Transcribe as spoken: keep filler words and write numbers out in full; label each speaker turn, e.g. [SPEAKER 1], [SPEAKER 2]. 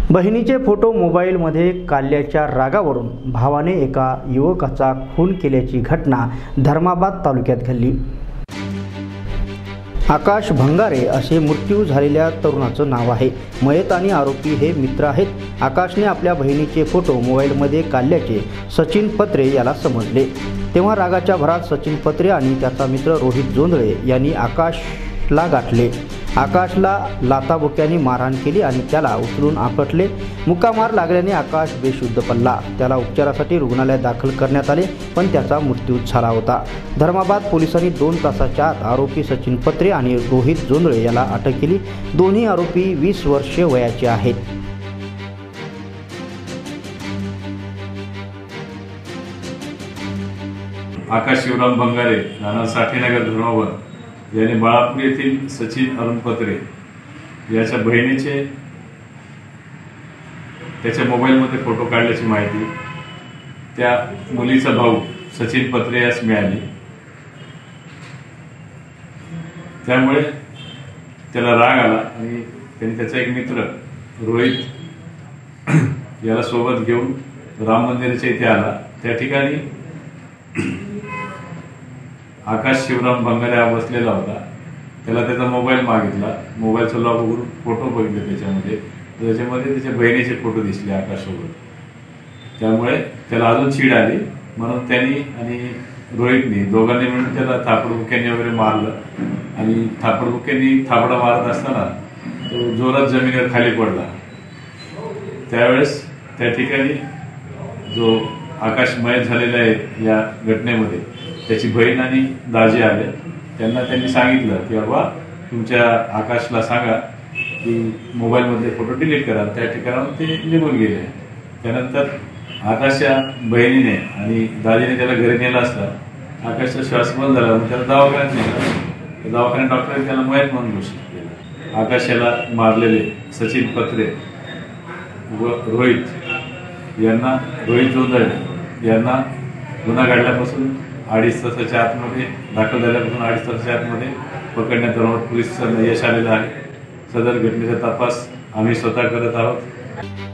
[SPEAKER 1] बहिणीचे फोटो मोबाईलमध्ये काढल्याच्या रागावरून भावाने एका युवकाचा खून केल्याची घटना धर्माबाद तालुक्यात घडली। आकाश भंगारे असे मृत्यू झालेल्या तरुणाचं नाव आहे। मयत आणि आरोपी हे मित्र आहेत। आकाशने आपल्या बहिणीचे फोटो मोबाईलमध्ये काढल्याचे सचिन पत्रे याला समजले, तेव्हा रागाच्या भरात सचिन पत्रे आणि त्याचा मित्र रोहित जोंधळे यांनी आकाशला गाठले। आकाशला लाथाबुक्यांनी मारहाण केली आणि त्याला उचलून आपटले। मुक्कामार लागल्याने आकाश बेशुद्ध पडला। त्याला उपचारासाठी रुग्णालयात दाखल करण्यात आले, पण त्याचा मृत्यू झाला होता। धर्माबाद पोलिसांनी दोन तासाच्या आत आरोपी सचिन पत्रे आणि रोहित जोंधळे याला अटक केली। दोन्ही आरोपी वीस वर्षे वयाचे आहेत।
[SPEAKER 2] आकाश शिवराम भंगारे राहणार साठेनगर धर्माबाद याने बाळापूर येथील सचिन अरुण पत्रे याच्या बहिणीचे त्याच्या मोबाईलमध्ये फोटो काढल्याची माहिती त्या मुलीचा भाऊ सचिन पत्रे यास मिळाली। त्यामुळे त्याला राग आला आणि त्यांनी त्याचा एक मित्र रोहित याला सोबत घेऊन राम मंदिराच्या इथे आला। त्या ठिकाणी आकाश शिवराम भंगारे हा बसलेला होता। त्याला त्याचा मोबाईल मागितला। मोबाईलचा लॉक उघडून फोटो बघितले, त्याच्यामध्ये त्याच्यामध्ये त्याच्या बहिणीचे फोटो दिसले आकाशसोबत। त्यामुळे त्याला अजून चीड आली, म्हणून त्यांनी आणि रोहितनी दोघांनी मिळून त्याला थापडबुक्यांनी वगैरे मारलं आणि थापडबुक्यांनी थापडा मारत असताना तो जोरात जमिनीवर खाली पडला। त्यावेळेस त्या ठिकाणी जो आकाश मयत झालेला आहे या घटनेमध्ये त्याची बहीण आणि दाजी आले। त्यांना त्यांनी सांगितलं की बाबा तुमच्या आकाशला सांगा की मोबाईलमधले फोटो डिलीट करा। त्या ठिकाणाहून ते निघून गेले। त्यानंतर आकाशच्या बहिणीने आणि दाजीने त्याला घरी नेला असता आकाशचा श्वास बंद झाला, मग त्याला दवाखान्यात नेला। दवाखान्यात डॉक्टरांनी त्याला मयत म्हणून घोषित केलं। आकाश याला मारलेले सचिन पत्रे व रोहित यांना रोहित जोंधळे यांना गुन्हा घडल्यापासून अडीच तासाच्या आतमध्ये दाखल झाल्यापासून अडीच तासाच्या आतमध्ये पकडण्यात धर्माबाद पोलिसांना यश आलेलं आहे। सदर घटनेचा तपास आम्ही स्वतः करत आहोत।